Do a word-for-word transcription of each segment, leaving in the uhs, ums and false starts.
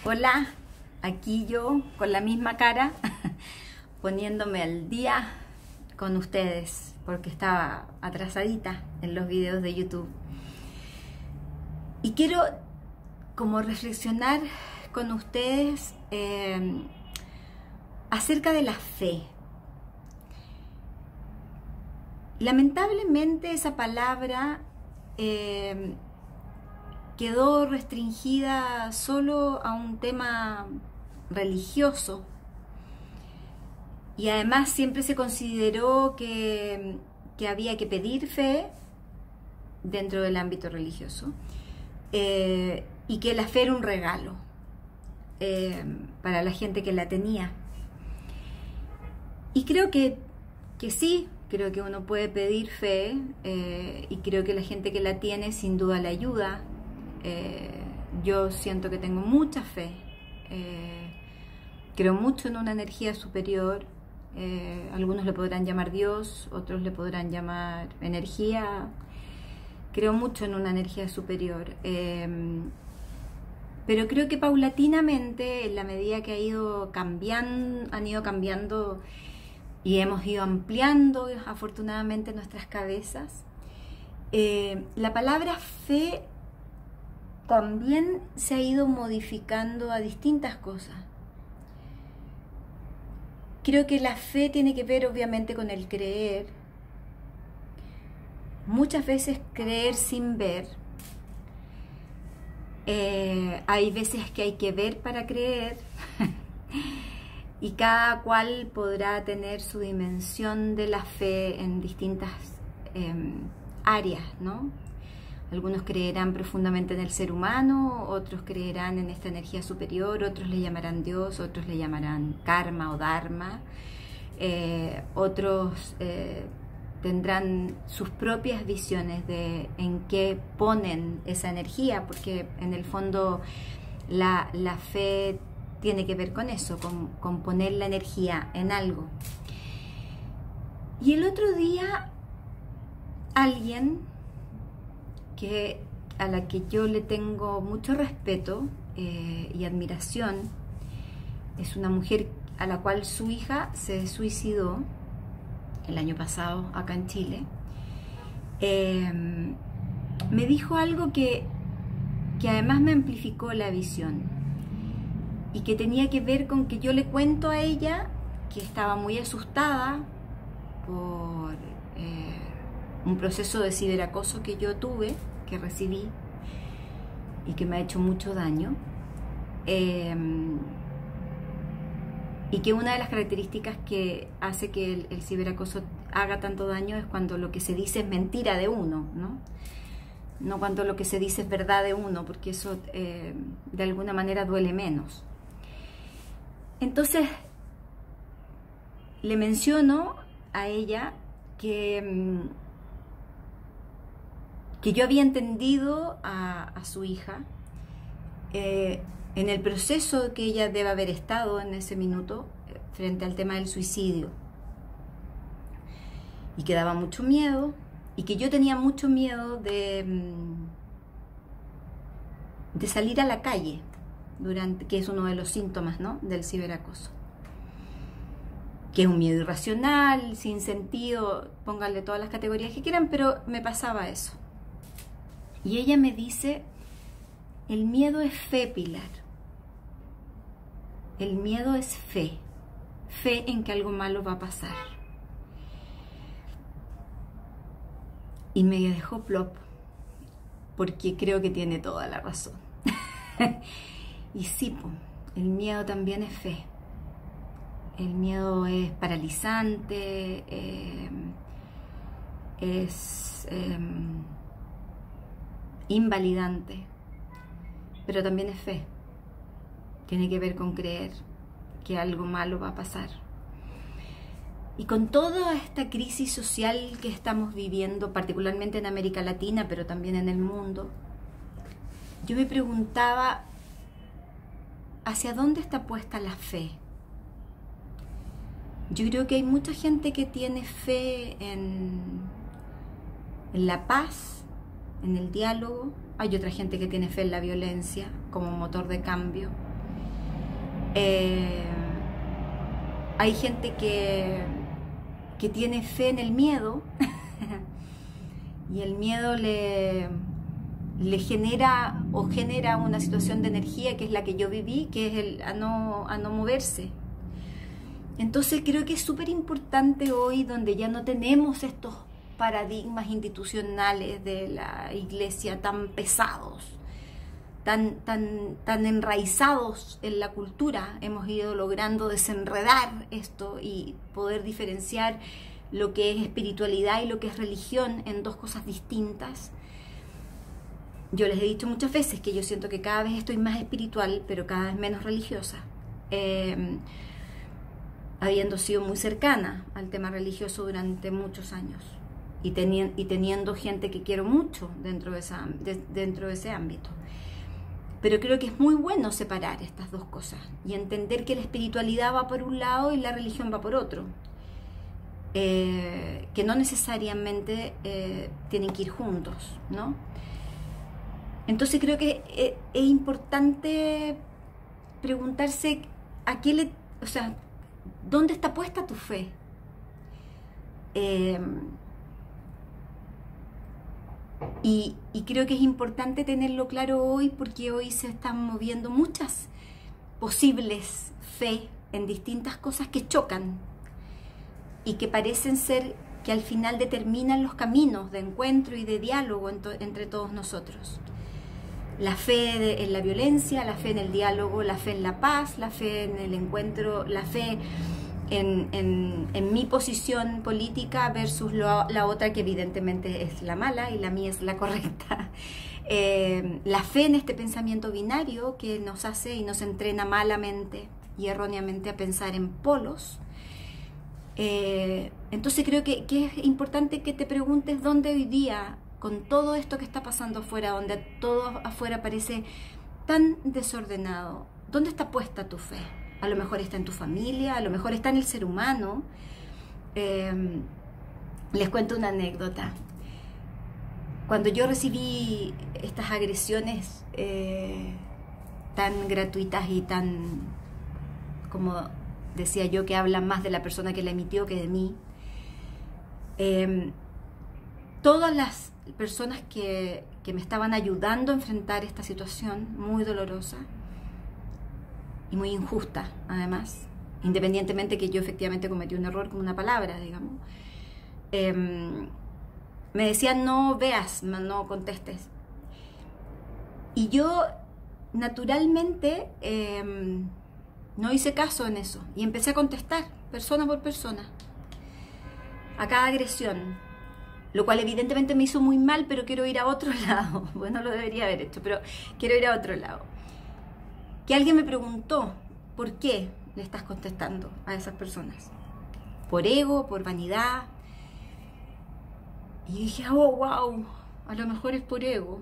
Hola, aquí yo con la misma cara poniéndome al día con ustedes porque estaba atrasadita en los videos de YouTube. Y quiero como reflexionar con ustedes eh, acerca de la fe. Lamentablemente esa palabra eh, quedó restringida solo a un tema religioso y además siempre se consideró que, que había que pedir fe dentro del ámbito religioso eh, y que la fe era un regalo eh, para la gente que la tenía. Y creo que, que sí, creo que uno puede pedir fe eh, y creo que la gente que la tiene sin duda le ayuda. Eh, yo siento que tengo mucha fe, eh, creo mucho en una energía superior, eh, algunos le podrán llamar Dios, otros le podrán llamar energía, creo mucho en una energía superior, eh, pero creo que paulatinamente, en la medida que ha ido cambiando, han ido cambiando y hemos ido ampliando afortunadamente nuestras cabezas, eh, la palabra fe también se ha ido modificando a distintas cosas. Creo que la fe tiene que ver obviamente con el creer. Muchas veces creer sin ver. Eh, hay veces que hay que ver para creer. Y cada cual podrá tener su dimensión de la fe en distintas eh, áreas, ¿no? Algunos creerán profundamente en el ser humano, otros creerán en esta energía superior, otros le llamarán Dios, otros le llamarán karma o dharma, eh, otros eh, tendrán sus propias visiones de en qué ponen esa energía, porque en el fondo la, la fe tiene que ver con eso, con, con poner la energía en algo. Y el otro día alguien que a la que yo le tengo mucho respeto eh, y admiración, es una mujer a la cual su hija se suicidó el año pasado acá en Chile, eh, me dijo algo que, que además me amplificó la visión y que tenía que ver con que yo le cuento a ella que estaba muy asustada por eh, un proceso de ciberacoso que yo tuve, que recibí y que me ha hecho mucho daño, eh, y que una de las características que hace que el, el ciberacoso haga tanto daño es cuando lo que se dice es mentira de uno, ¿no? No cuando lo que se dice es verdad de uno, porque eso eh, de alguna manera duele menos. Entonces le menciono a ella que que yo había entendido a, a su hija eh, en el proceso que ella debe haber estado en ese minuto eh, frente al tema del suicidio, y que daba mucho miedo y que yo tenía mucho miedo de, de salir a la calle, durante, que es uno de los síntomas, ¿no?, del ciberacoso, que es un miedo irracional, sin sentido, pónganle todas las categorías que quieran, pero me pasaba eso. Y ella me dice, el miedo es fe, Pilar. El miedo es fe. Fe en que algo malo va a pasar. Y me dejó plop, porque creo que tiene toda la razón. Y sí, po, el miedo también es fe. El miedo es paralizante, eh, es... Eh, invalidante, pero también es fe. Tiene que ver con creer que algo malo va a pasar. Y con toda esta crisis social que estamos viviendo, particularmente en América Latina, pero también en el mundo, yo me preguntaba, ¿hacia dónde está puesta la fe? Yo creo que hay mucha gente que tiene fe en, en la paz, en el diálogo. Hay otra gente que tiene fe en la violencia como motor de cambio. Eh, hay gente que, que tiene fe en el miedo y el miedo le, le genera o genera una situación de energía que es la que yo viví, que es el a no, a no moverse. Entonces creo que es súper importante hoy, donde ya no tenemos estos paradigmas institucionales de la iglesia tan pesados, tan, tan, tan enraizados en la cultura, hemos ido logrando desenredar esto y poder diferenciar lo que es espiritualidad y lo que es religión en dos cosas distintas. Yo les he dicho muchas veces que yo siento que cada vez estoy más espiritual, pero cada vez menos religiosa, eh, habiendo sido muy cercana al tema religioso durante muchos años y, teni y teniendo gente que quiero mucho dentro de, esa, de, dentro de ese ámbito. Pero creo que es muy bueno separar estas dos cosas y entender que la espiritualidad va por un lado y la religión va por otro, eh, que no necesariamente eh, tienen que ir juntos, ¿no? Entonces creo que es, es importante preguntarse a qué le, o sea, ¿dónde está puesta tu fe? Eh, y, y creo que es importante tenerlo claro hoy, porque hoy se están moviendo muchas posibles fe en distintas cosas que chocan y que parecen ser que al final determinan los caminos de encuentro y de diálogo entre todos nosotros. La fe de, en la violencia, la fe en el diálogo, la fe en la paz, la fe en el encuentro, la fe en, en, en mi posición política versus lo, la otra, que evidentemente es la mala y la mía es la correcta. Eh, la fe en este pensamiento binario que nos hace y nos entrena malamente y erróneamente a pensar en polos. Eh, entonces creo que, que es importante que te preguntes dónde hoy día, con todo esto que está pasando afuera, donde todo afuera parece tan desordenado, ¿dónde está puesta tu fe? A lo mejor está en tu familia, a lo mejor está en el ser humano. Eh, les cuento una anécdota. Cuando yo recibí estas agresiones eh, tan gratuitas y tan, como decía yo, que hablan más de la persona que la emitió que de mí, eh, todas las personas que, que me estaban ayudando a enfrentar esta situación muy dolorosa y muy injusta, además, independientemente que yo efectivamente cometí un error con una palabra, digamos, eh, me decían: no veas, no contestes. Y yo naturalmente eh, no hice caso en eso y empecé a contestar persona por persona a cada agresión, lo cual evidentemente me hizo muy mal, pero quiero ir a otro lado. Bueno, lo debería haber hecho, pero quiero ir a otro lado. Que alguien me preguntó: ¿por qué le estás contestando a esas personas? ¿Por ego? ¿Por vanidad? Y dije: oh, wow, a lo mejor es por ego.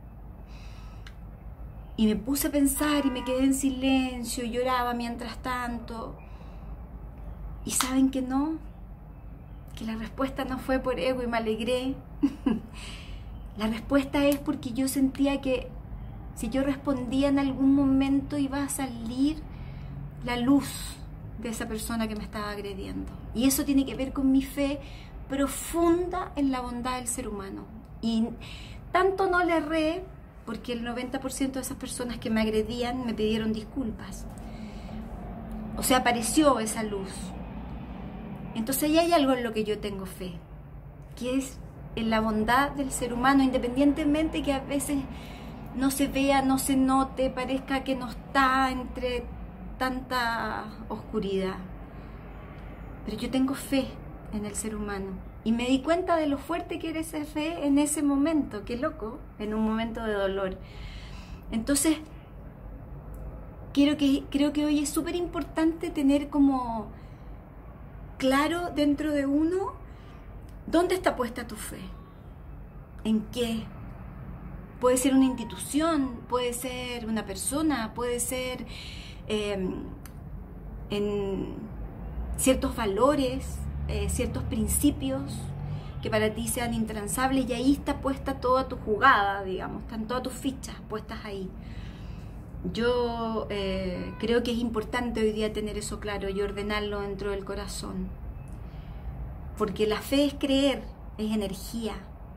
Y me puse a pensar y me quedé en silencio y lloraba mientras tanto. ¿Y saben que no? Que la respuesta no fue por ego y me alegré. La respuesta es porque yo sentía que si yo respondía en algún momento iba a salir la luz de esa persona que me estaba agrediendo. Y eso tiene que ver con mi fe profunda en la bondad del ser humano. Y tanto no le erré, porque el noventa por ciento de esas personas que me agredían me pidieron disculpas. O sea, apareció esa luz. Entonces ahí hay algo en lo que yo tengo fe, que es en la bondad del ser humano, independientemente que a veces no se vea, no se note, parezca que no está entre tanta oscuridad. Pero yo tengo fe en el ser humano y me di cuenta de lo fuerte que era esa fe en ese momento. Qué loco, en un momento de dolor. Entonces quiero que, creo que hoy es súper importante tener como claro dentro de uno dónde está puesta tu fe, en qué. Puede ser una institución, puede ser una persona, puede ser eh, en ciertos valores, eh, ciertos principios que para ti sean intransables, y ahí está puesta toda tu jugada, digamos, están todas tus fichas puestas ahí. yo eh, creo que es importante hoy día tener eso claro y ordenarlo dentro del corazón. Porque la fe es creer, es energía.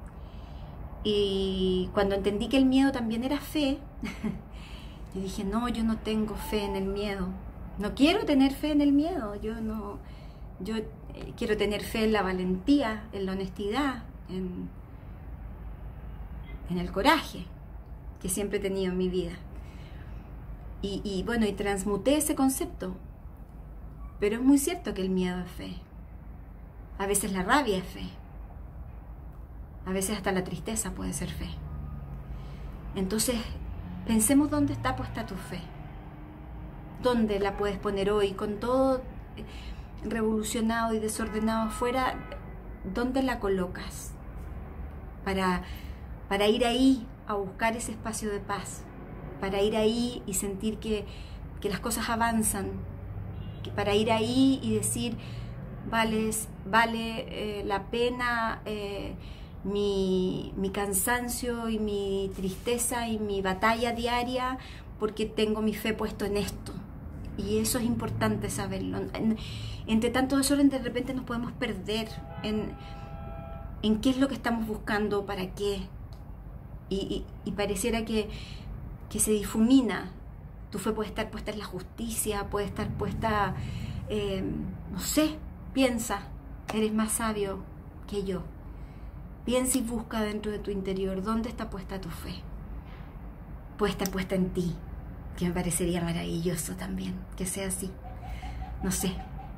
Y cuando entendí que el miedo también era fe, yo dije, no, yo no tengo fe en el miedo. No quiero tener fe en el miedo. Yo no, yo eh, quiero tener fe en la valentía, en la honestidad, en, en el coraje que siempre he tenido en mi vida. Y, y bueno, y transmuté ese concepto. Pero es muy cierto que el miedo es fe. A veces la rabia es fe. A veces hasta la tristeza puede ser fe. Entonces, pensemos dónde está puesta tu fe. ¿Dónde la puedes poner hoy? Con todo revolucionado y desordenado afuera, ¿dónde la colocas? Para, para ir ahí a buscar ese espacio de paz. Para ir ahí y sentir que, que las cosas avanzan. Que para ir ahí y decir, vale, vale eh, la pena eh, mi, mi cansancio y mi tristeza y mi batalla diaria porque tengo mi fe puesto en esto. Y eso es importante saberlo. En, entre tanto desorden de repente nos podemos perder en, en qué es lo que estamos buscando, para qué. Y, y, y pareciera que, que se difumina. Tu fe puede estar puesta en la justicia, puede estar puesta, eh, no sé, piensa, eres más sabio que yo. Piensa y busca dentro de tu interior dónde está puesta tu fe. Puede estar puesta en ti, que me parecería maravilloso también, que sea así. No sé,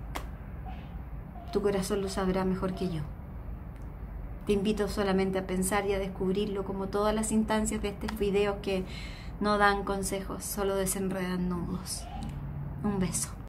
tu corazón lo sabrá mejor que yo. Te invito solamente a pensar y a descubrirlo, como todas las instancias de estos videos que no dan consejos, solo desenredan nudos. Un beso.